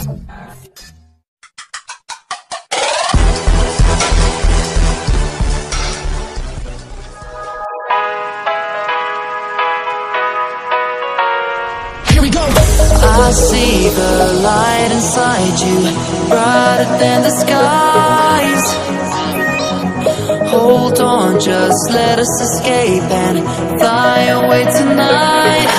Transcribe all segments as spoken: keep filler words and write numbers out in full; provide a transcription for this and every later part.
I see the light inside you, brighter than the skies. Hold on, just let us escape and fly away tonight.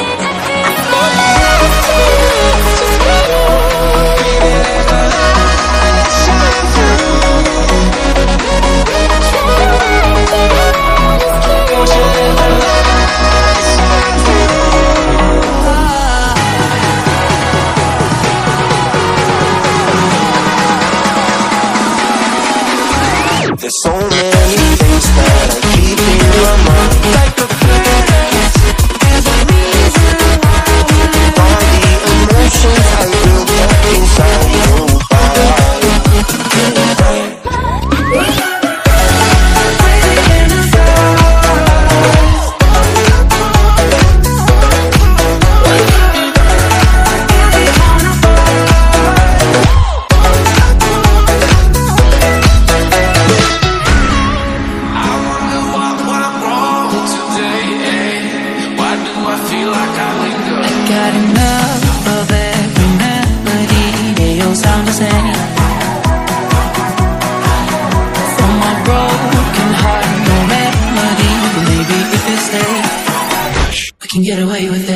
There's so many things that I keep in my mind, like the past. There's a reason why all the emotions I built up inside you. Got enough of every melody, they all sound the same. From my broken heart, no melody, but maybe if it stays, I can get away with it.